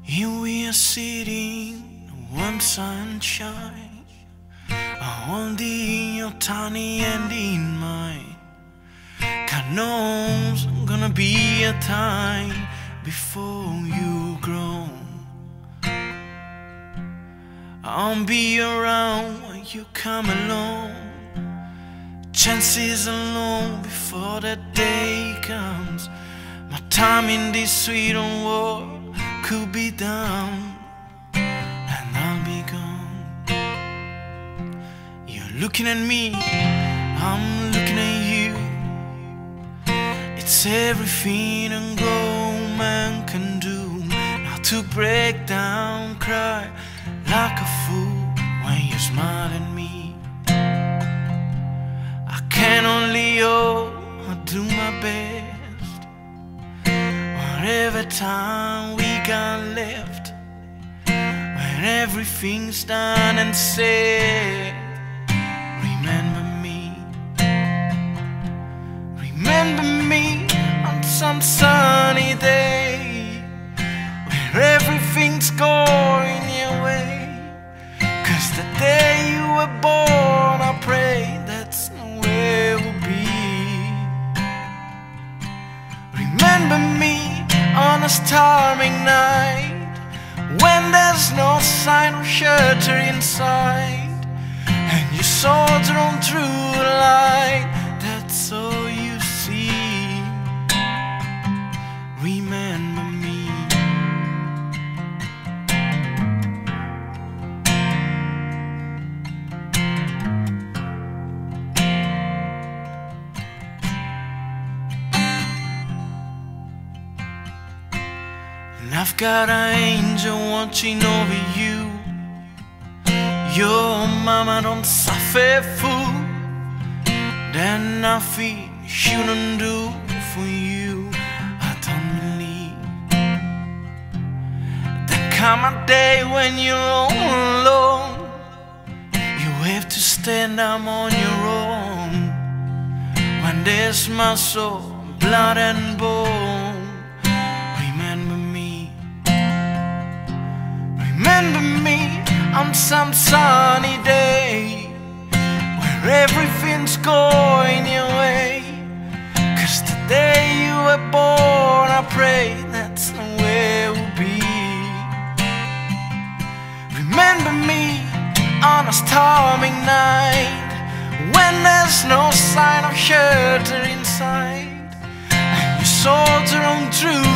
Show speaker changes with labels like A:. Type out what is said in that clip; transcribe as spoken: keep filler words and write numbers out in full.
A: Here we are sitting, one sunshine, holding your tiny hand in mine. God knows gonna be a time before you grow. I'll be around when you come along. Chances are long before that day comes. My time in this sweet old world could be down, and I'll be gone. You're looking at me, I'm looking at you. It's everything a grown man can do. Not to break down, cry like a fool when you smile at me. I can only hope I do my best. Whatever time we got left, when everything's done and said, remember me. Remember me on some sunny day where everything's going your way. Cause the day you were born, I pray that's where we'll be. Remember me on a stormy night when there's no sign of shelter inside, and you soldier on through the light. That's all you see. Remember me. And I've got an angel watching over you. Your mama don't suffer fool. There's nothing she don't do for you. I don't believe there come a day when you're all alone. You have to stand up on your own. When there's muscle, blood and bone. Remember me on some sunny day where everything's going your way. Cause the day you were born, I pray that's the way we'll be. Remember me on a stormy night when there's no sign of shelter inside, and you soldier on through